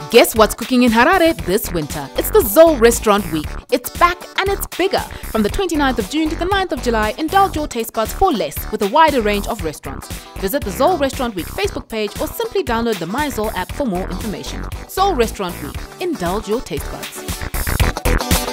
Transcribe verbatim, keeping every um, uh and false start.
Guess what's cooking in Harare this winter? It's the ZOL Restaurant Week. It's back and it's bigger. From the twenty-ninth of June to the ninth of July, indulge your taste buds for less with a wider range of restaurants. Visit the ZOL Restaurant Week Facebook page or simply download the My ZOL app for more information. ZOL Restaurant Week. Indulge your taste buds.